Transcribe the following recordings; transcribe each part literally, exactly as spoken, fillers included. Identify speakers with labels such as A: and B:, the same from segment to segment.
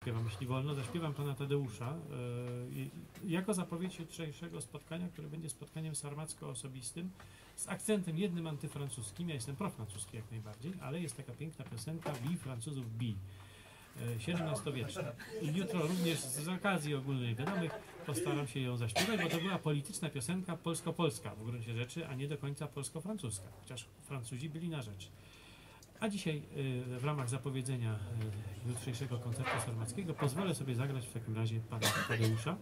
A: Zaśpiewam, jeśli wolno, zaśpiewam pana Tadeusza yy, jako zapowiedź jutrzejszego spotkania, które będzie spotkaniem sarmacko-osobistym z akcentem jednym antyfrancuskim. Ja jestem profrancuski jak najbardziej, ale jest taka piękna piosenka Bi Francuzów Bi, yy, siedemnastowieczna. I jutro również z okazji ogólnych wiadomych postaram się ją zaśpiewać, bo to była polityczna piosenka polsko-polska w gruncie rzeczy, a nie do końca polsko-francuska, chociaż Francuzi byli na rzecz. A dzisiaj y, w ramach zapowiedzenia y, jutrzejszego koncertu sarmackiego pozwolę sobie zagrać w takim razie pana Tadeusza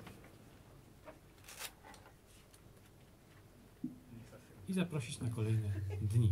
A: i zaprosić na kolejne dni.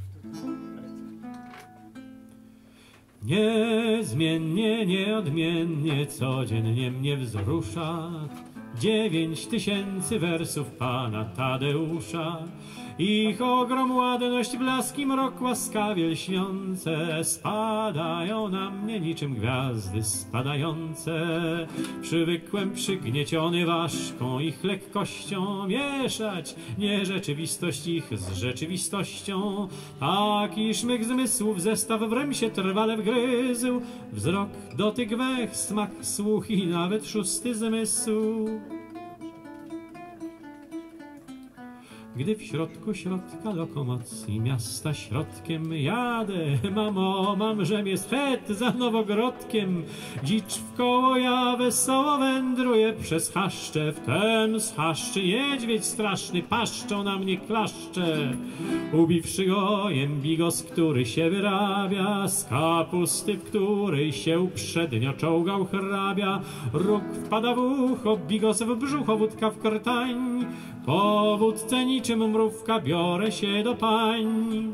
A: Niezmiennie, nieodmiennie, codziennie mnie wzrusza dziewięć tysięcy wersów pana Tadeusza. Ich ogrom, ładność, blaski, mrok, łaskawie lśniące spadają na mnie niczym gwiazdy spadające. Przywykłem przygnieciony ważką ich lekkością mieszać nierzeczywistość ich z rzeczywistością. Taki szmyk zmysłów zestaw wrem się trwale wgryzł. Wzrok, dotyk, wech, smak, słuch i nawet szósty zmysł. Gdy w środku środka lokomocji miasta środkiem jadę, mamo, mam rzemię schet za Nowogrodkiem. Dzicz wkoło ja wesoło wędruje przez chaszcze, wtem z chaszczy niedźwiedź straszny paszczą na mnie klaszcze. Ubiwszy go jem bigos, który się wyrabia z kapusty, w której się uprzednio czołgał hrabia. Róg wpada w ucho, bigos w brzucho, wódka w krtań. Po wódce niczym mrówka biorę się do pań.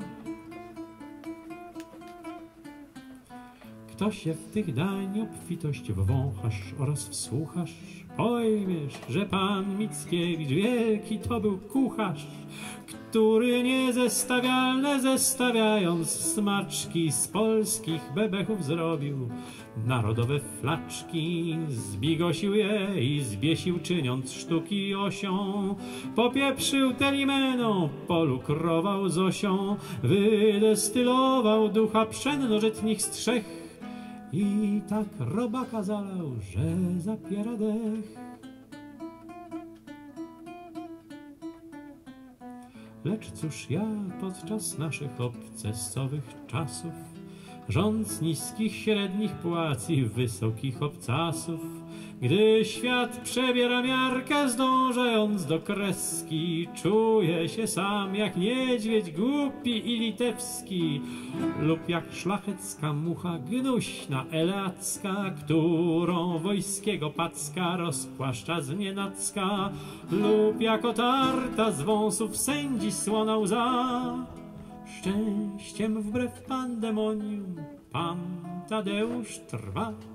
A: Kto się w tych dań obfitość wwąchasz oraz wsłuchasz, pojmiesz, że pan Mickiewicz wielki to był kucharz, który niezestawialne zestawiając smaczki z polskich bebechów zrobił narodowe flaczki. Zbigosił je i zbiesił, czyniąc sztuki osią. Popieprzył telimeną, polukrował Zosią. Wydestylował ducha przenożytnich strzech i tak robaka zalał, że zapiera dech. Lecz cóż ja podczas naszych obcesowych czasów, rządz niskich, średnich płac i wysokich obcasów, gdy świat przebiera miarkę, zdążając do kreski, czuje się sam jak niedźwiedź głupi i litewski, lub jak szlachecka mucha gnuśna eleacka, którą wojskiego packa rozpłaszcza znienacka, lub jak otarta z wąsów sędzi słona łza. Szczęściem wbrew pandemonium pan Tadeusz trwa.